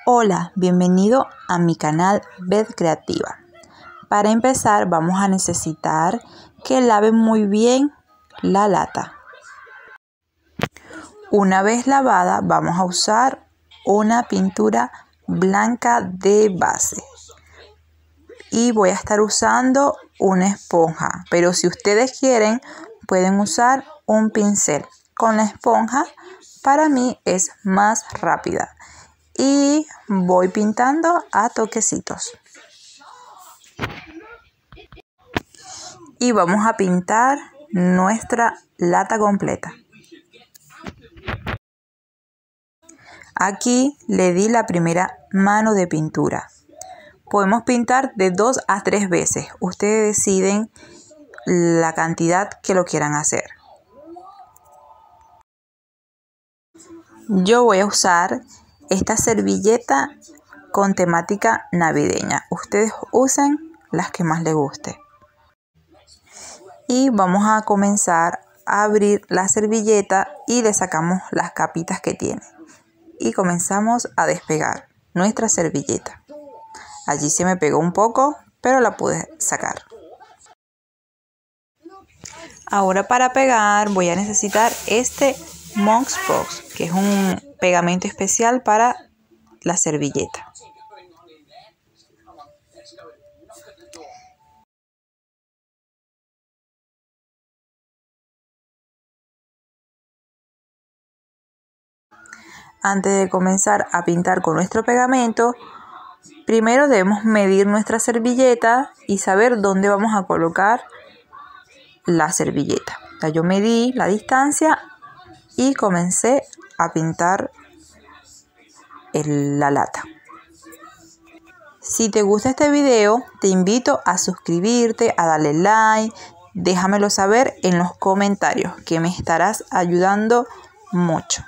Hola, bienvenido a mi canal Beth Creativa. Para empezar vamos a necesitar que laven muy bien la lata. Una vez lavada vamos a usar una pintura blanca de base. Y voy a estar usando una esponja, pero si ustedes quieren pueden usar un pincel. Con la esponja para mí es más rápida. Y voy pintando a toquecitos. Y vamos a pintar nuestra lata completa. Aquí le di la primera mano de pintura. Podemos pintar de 2 a 3 veces. Ustedes deciden la cantidad que lo quieran hacer. Yo voy a usar esta servilleta con temática navideña. Ustedes usen las que más les guste. Y vamos a comenzar a abrir la servilleta y le sacamos las capitas que tiene. Y comenzamos a despegar nuestra servilleta. Allí se me pegó un poco, pero la pude sacar. Ahora para pegar voy a necesitar este Mox Box, que es un pegamento especial para la servilleta. Antes de comenzar a pintar con nuestro pegamento, primero debemos medir nuestra servilleta y saber dónde vamos a colocar la servilleta. Yo medí la distancia y comencé a pintar la lata. Si te gusta este video, te invito a suscribirte, a darle like, déjamelo saber en los comentarios, que me estarás ayudando mucho.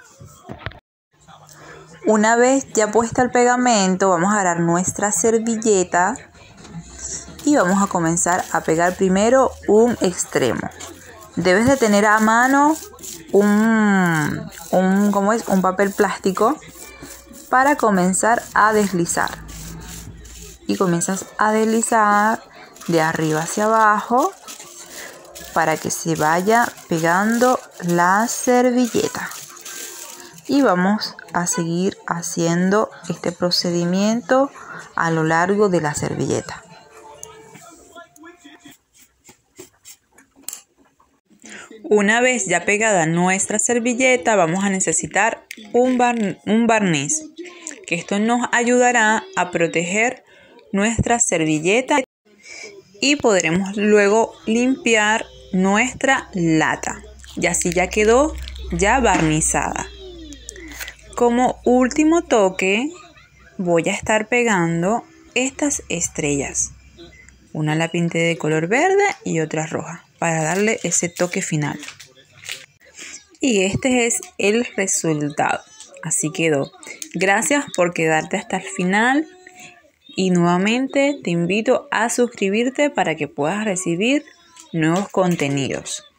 Una vez ya puesta el pegamento, vamos a agarrar nuestra servilleta y vamos a comenzar a pegar primero un extremo. Debes de tener a mano un papel plástico para comenzar a deslizar. Y comienzas a deslizar de arriba hacia abajo para que se vaya pegando la servilleta. Y vamos a seguir haciendo este procedimiento a lo largo de la servilleta. Una vez ya pegada nuestra servilleta, vamos a necesitar un barniz, que esto nos ayudará a proteger nuestra servilleta y podremos luego limpiar nuestra lata. Y así ya quedó ya barnizada. Como último toque voy a estar pegando estas estrellas. Una la pinté de color verde y otra roja para darle ese toque final. Y este es el resultado. Así quedó. Gracias por quedarte hasta el final. Y nuevamente te invito a suscribirte para que puedas recibir nuevos contenidos.